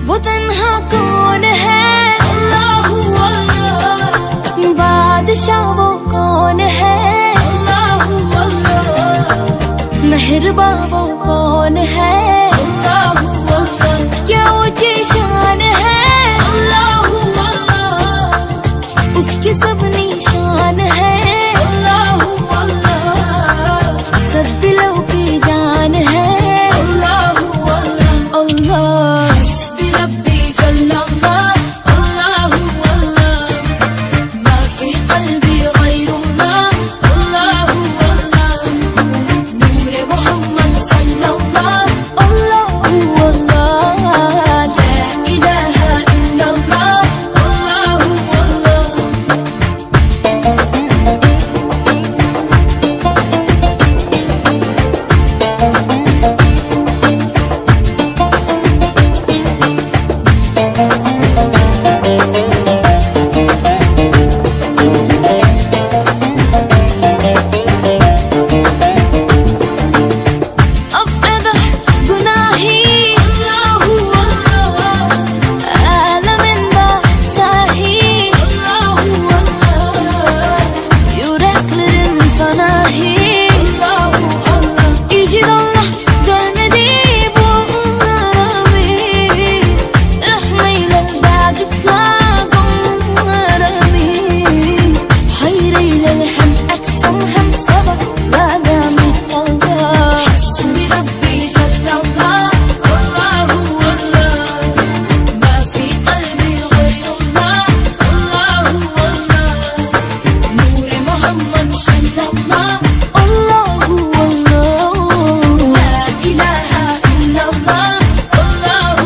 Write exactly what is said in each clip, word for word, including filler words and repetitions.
वो तन्हा कौन है, अल्लाह अल्लाह। बादशाह वो कौन है, अल्लाह अल्लाह। मेहरबा वो कौन है, अल्लाह अल्लाह। क्या ऊंची शान है, अल्लाह अल्लाह। उसकी सब निशान है, अल्लाह अल्लाह। सब दिलों की जान है, अल्लाह अल्लाह अल्लाह। हस्बी रब्बी जल्लल्लाह, अल्लाह अल्लाह। मा फी क़ल्बी ग़ैरुल्लाह, अल्लाह अल्लाह। नूरे मोहम्मद सल्लल्लाह, अल्लाह अल्लाह। ला इलाहा इल्लल्लाह, अल्लाह अल्लाह। أفقده جناحي، الله الله. آلم بأساهي، الله الله. Yüreklerin fanahi، الله الله. يجد الله görmedi bu alemi. Rahmeyle الباقي تصلاقهم رمي. حيريل الهم أقسم هم سبق ما دام الله. حسبي ربي جل الله، الله الله. ما في قلبي غير الله، الله الله. نور محمد صلى الله، الله الله. لا إله إلا الله، الله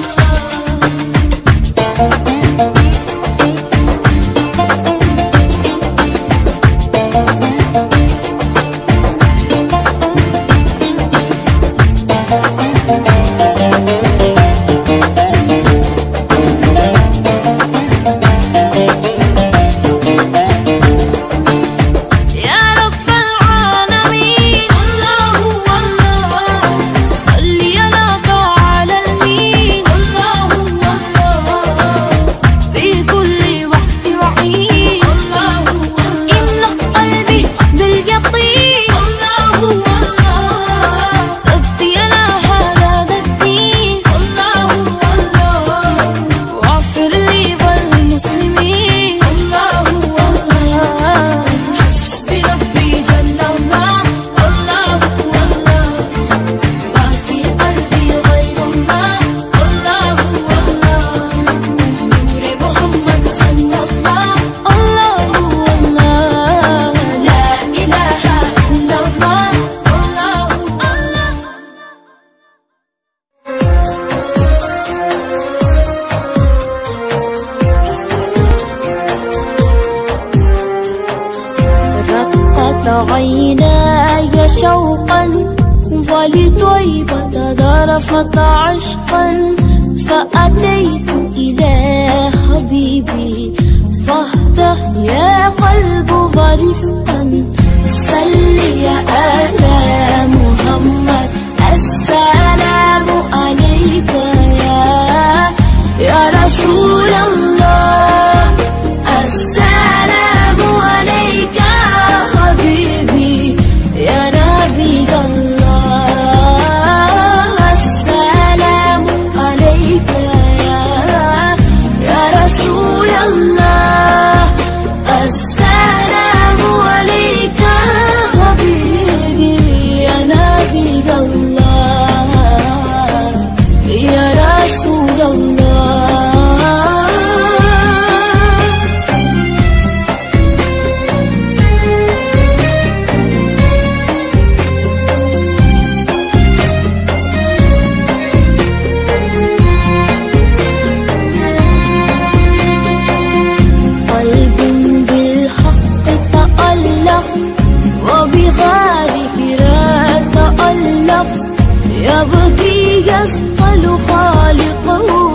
يا رب العالمين، الله الله. صلي على على المين، الله الله. في كل وقت وعين، الله الله. املأ قلبي باليقين، الله الله. ابقي على هذا الدين، الله الله. واغفر لي والمسلمين، الله الله. حسبي ربي جل الله، الله الله. ما في قلبي غير الله، الله الله. نور محمد صلى الله، الله الله. لا إله إلا الله، الله الله. رقت عيناي شوقا ولطيبة ذرفت عشقا. فأتيت إلى حبيبي فاهده يا قلب ورفقا. صل يا آل محمد، السلام عليك يا يا رسول الله. السلام عليك يا حبيبي يا نبي الله. السلام عليك يا يا رسول الله. السلام عليك يا حبيبي يا نبي الله يا رسول الله. قلب بالحق تألق وبغاره تألق. يبكي يسأل خالقه